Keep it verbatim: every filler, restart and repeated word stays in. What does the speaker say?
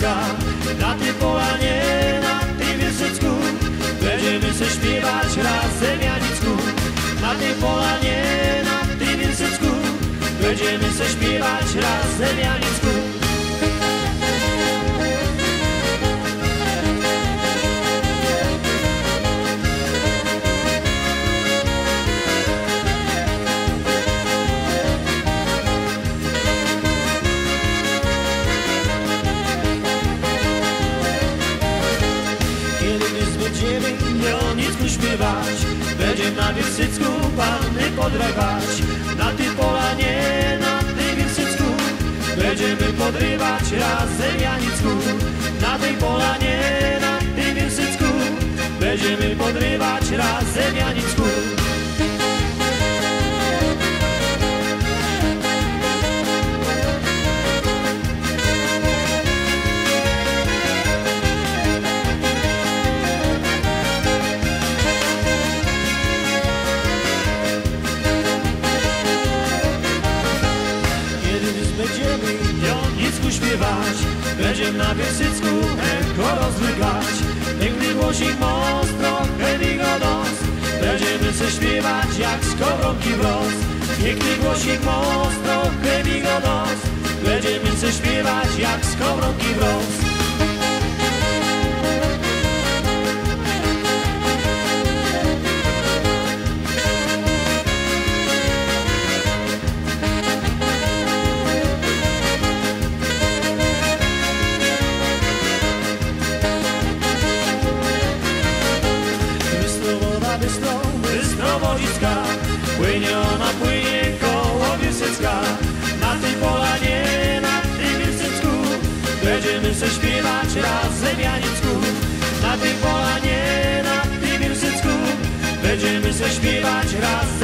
Wielkopolska. Na tej polanie, na tej Wierszycku, będziemy se śpiewać razem, Janicku. Na tej polanie, na tej Wierszycku, będziemy se śpiewać razem, Janicku. Będziemy Janicku śpiewać, będziemy na Wierszycku panny podrywać. Na tej polanie, na tej Wierszycku, będziemy podrywać razem, Janicku. Na tej polanie, na tej Wierszycku, będziemy podrywać razem, Janicku. Będziemy Janicku śpiewać, będziemy na Wierszycku echo rozmykać. Piękny głosik most, trochę wigodos, będziemy se śpiewać jak skowronki wroz. Piękny głosik most, trochę wigodos, będziemy se śpiewać jak skowronki wroz. Bystro-Wodziska, płynie ona, płynie koło Wierszycka. Na tej polanie, na tej Wierszycku, będziemy se śpiewać razem, Janicku. Na tej polanie, na tej Wierszycku, będziemy se śpiewać razem.